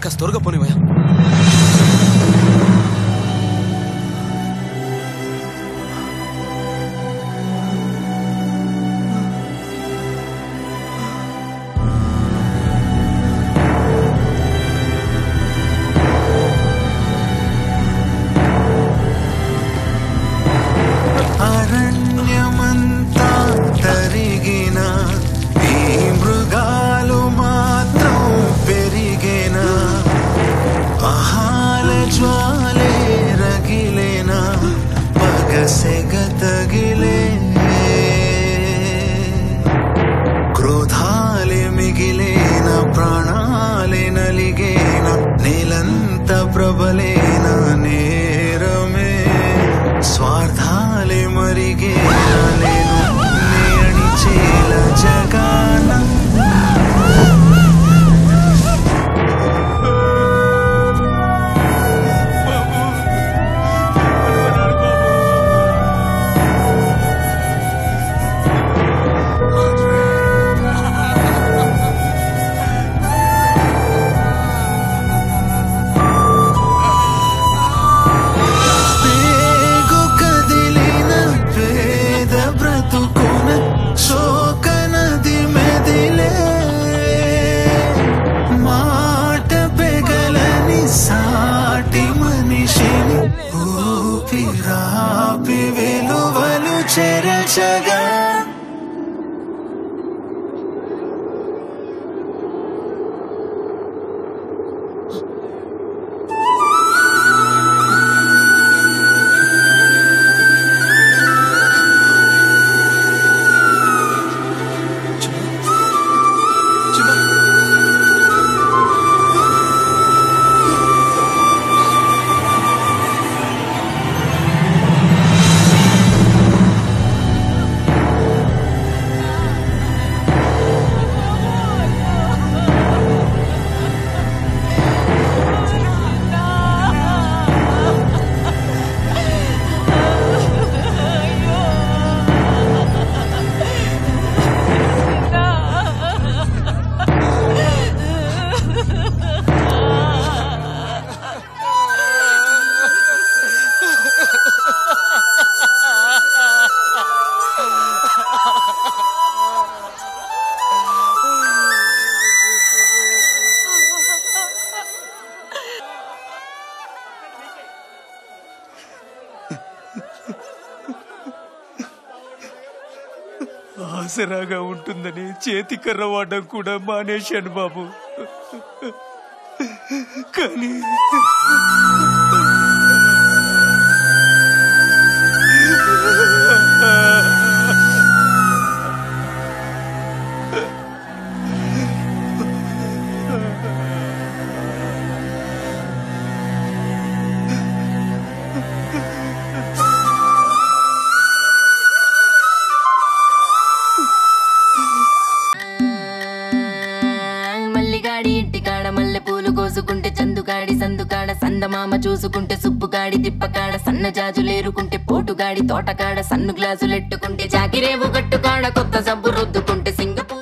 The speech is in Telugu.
కాస్త త్వరగా పోనివయ్యా. అరణ్యమంతా తరిగిన ఈ మృగాలు మాత్రం పెరిగిన ఆహాల జ్వాలే రగిలేన పగసెగ తగిలే క్రోధాలే మిగిలేన ప్రాణాలే నలిగేన నేలంత ప్రబలేన నేరమే స్వార్థాలే మరిగేన నేను నేణిచేల జగాన విలువలు చెరచగా ఆసరాగా ఉంటుందని చేతి కర్ర వాడడం కూడా మానేశాను బాబు. కానీ ఇంటికాడ మల్లె పూలు కోసుకుంటే చందుగాడి సందుకాడ సందమామ చూసుకుంటే సుబ్బుగాడి తిప్పకాడ సన్న జాజులేరుకుంటే పోటుగాడి తోటకాడ సన్ను గ్లాసులెట్టుకుంటే జాకిరేవు గట్టుకాడ కొత్త సబ్బు రుద్దుకుంటే సింగ